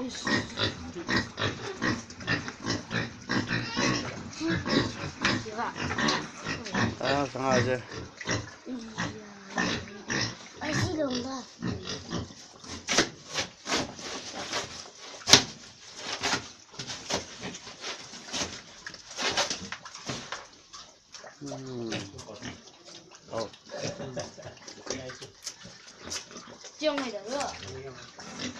啊，刚好是。 哎，是冷的。 好。 姜味的热。